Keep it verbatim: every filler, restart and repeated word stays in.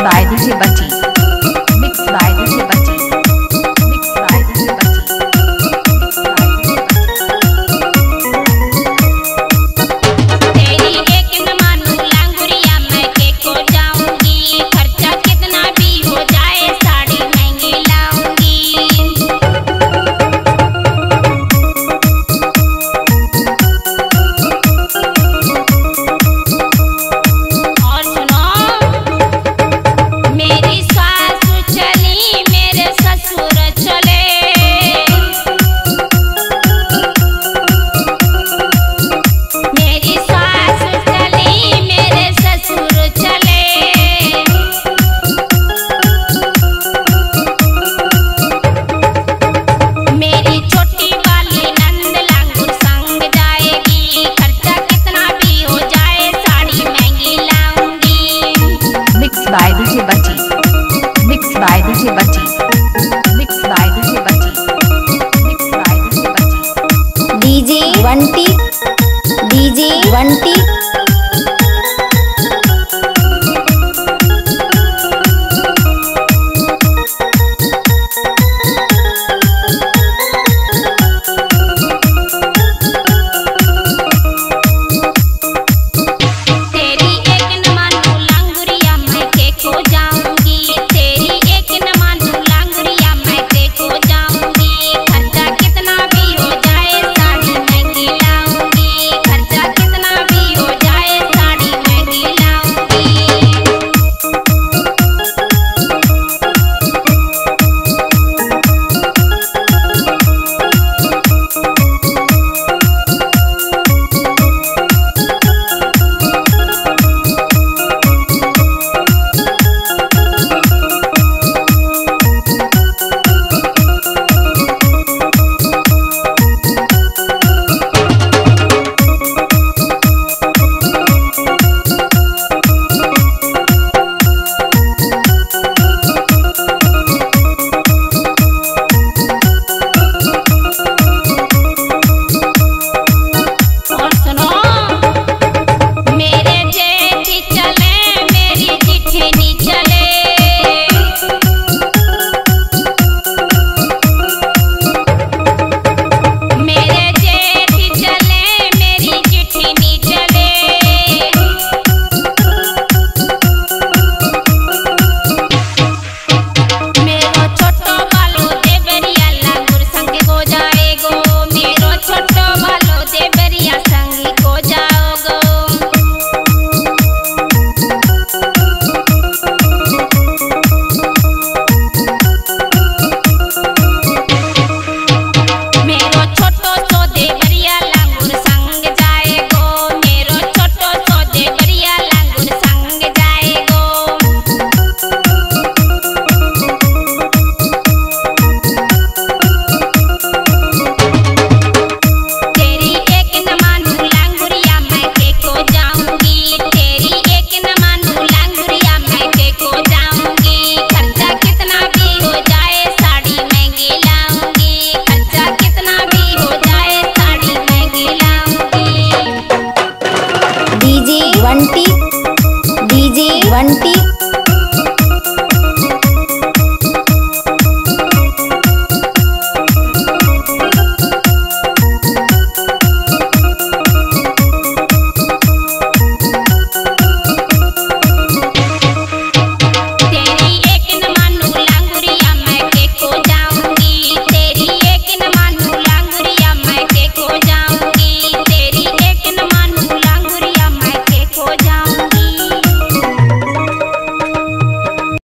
by D J Bunty. Mix by D J Bunty. Mix by D J Bunty. तेरी एक न मानू लांगुरिया मैं के को जाऊंगी, खर्चा कितना भी हो जाए साड़ी महंगी लाऊंगी। और सुनो, मेरी सास चली मेरे ससुर चले, मेरी सास चली मेरे ससुर चले। मेरी छोटी वाली नंद लांगुर संग जाएगी, खर्चा कितना भी हो जाए साड़ी महंगी लाऊंगी। Mix by D J Bunty. Mix by D J Bunty. Mix by D J Bunty. Mix by D J Bunty. D J Bunty, D J Bunty, तेरी एक न मानू लांगुरिया मैं के को जाऊंगी, तेरी एक न मानू लांगुरिया मैं के को जाऊंगी, खर्चा कितना भी हो जाए साड़ी महंगी लाऊंगी, खर्चा कितना भी हो जाए साड़ी महंगी लाऊंगी। और सुनो, मेरे जेठ चले मेरी जिठनी चले, मेरे जेठ चले मेरी जिठनी चले। मेरो छोटो बालो देवरिया लांगुर संग को जाएगो, मेरो छोटो बालो देवरिया संग को जाओगो। मेरो छोटो सो देवरिया लांगुर संग जाएगो, मेरो छोटो सो देवरिया लांगुर संग जाएगो। तेरी एक न मानू लांगुरिया मैं के को जाऊंगी, तेरी एक न मानू लांगुरिया मैं के को जाऊंगी, खर्चा कितना भी हो जाए साड़ी महंगी लाऊंगी, खर्चा कितना भी हो जाए साड़ी महंगी लाऊंगी। D J Bunty, D J Bunty,